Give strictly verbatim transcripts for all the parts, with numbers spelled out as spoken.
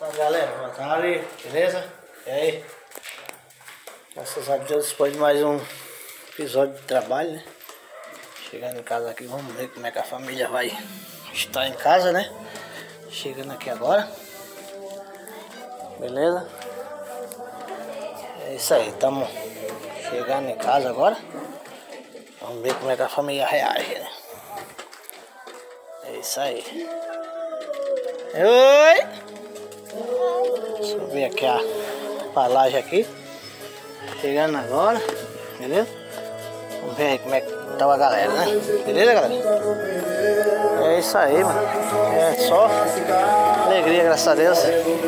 Fala galera, boa tarde, beleza? E aí? Graças a Deus, depois de mais um episódio de trabalho, né? Chegando em casa aqui, vamos ver como é que a família vai estar em casa, né? Chegando aqui agora. Beleza? É isso aí, estamos chegando em casa agora. Vamos ver como é que a família reage, né? É isso aí. Oi! Deixa eu ver aqui a palagem aqui. Chegando agora, beleza? Vamos ver aí como é que tá a galera, né? Beleza, galera? É isso aí, mano. É só alegria, graças a Deus.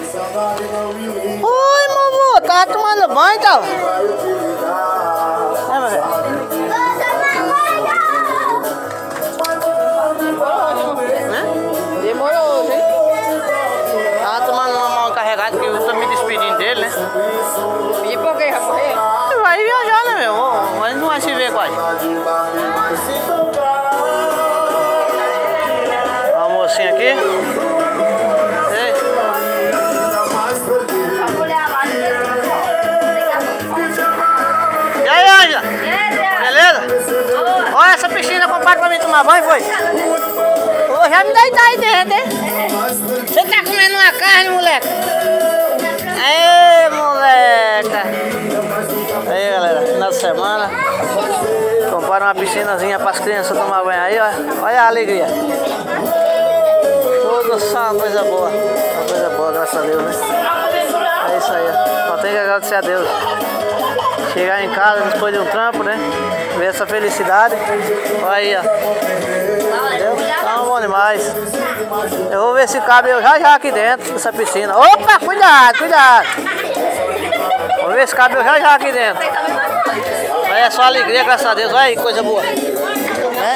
Oi, meu avô, tá tomando banho, então? É, meu velho? Demorou hoje, hein? Tava tomando uma mão carregada que eu tô me despedindo dele, né? E por que vai morrer? Vai viajar, né, meu? Mas não vai se ver quase. Uma mocinha aqui. Ei. E aí, Ângela? Beleza? Olha essa piscina, compadre, pra mim tomar banho, foi? Ô, já me dá aí dentro, hein? Você tá comendo uma carne, moleque? Aê, moleca! Aí, galera, final de semana. Compraram uma piscinazinha para as crianças tomar banho aí, ó. Olha a alegria. Tudo só uma coisa boa. Uma coisa boa, graças a Deus, né? É isso aí, ó. Só tem que agradecer a Deus. Chegar em casa depois de um trampo, né? Ver essa felicidade. Olha aí, ó. Entendeu? Tá bom demais. Eu vou ver se cabe eu já já aqui dentro dessa piscina. Opa, cuidado, cuidado. Vou ver se cabe eu já já aqui dentro. Aí é só alegria, graças a Deus. Olha aí, coisa boa. É?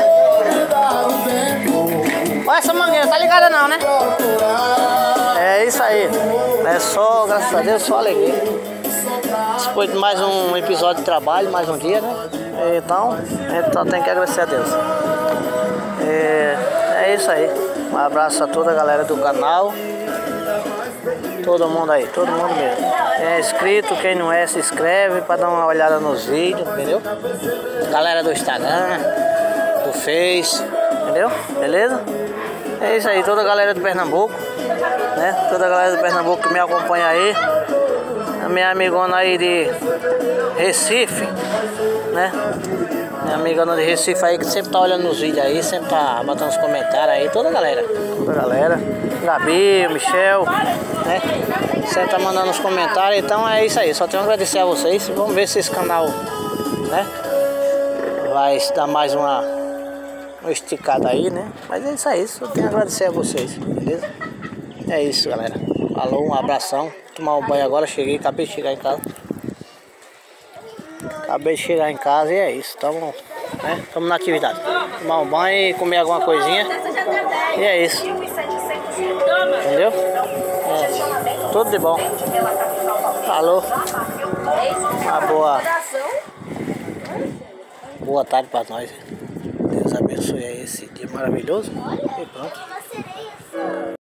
Olha essa mangueira, tá ligada não, né? É isso aí. É só, graças a Deus, só alegria. Depois de mais um episódio de trabalho, mais um dia, né? Então, a gente só tem que agradecer a Deus. É, é isso aí. Um abraço a toda a galera do canal. Todo mundo aí, todo mundo mesmo. Quem é inscrito, quem não é, se inscreve para dar uma olhada nos vídeos, entendeu? Galera do Instagram, do Face, entendeu? Beleza? É isso aí, toda a galera do Pernambuco, né? Toda a galera do Pernambuco que me acompanha aí. A minha amigona aí de Recife, né? Minha amigona de Recife aí que sempre tá olhando nos vídeos aí, sempre tá botando os comentários aí, toda a galera. Toda a galera. Gabi, Michel, né? Sempre tá mandando os comentários, então é isso aí. Só tenho a agradecer a vocês. Vamos ver se esse canal, né? Vai dar mais uma, uma esticada aí, né? Mas é isso aí, só tenho a agradecer a vocês, beleza? É isso, galera. Falou, um abração. Tomar um banho agora, cheguei, acabei de chegar em casa. Acabei de chegar em casa e é isso, estamos, né, estamos na atividade. Tomar um banho e comer alguma coisinha. E é isso. Entendeu? É, tudo de bom. Falou. Uma boa, boa tarde para nós. Deus abençoe aí esse dia maravilhoso. E pronto.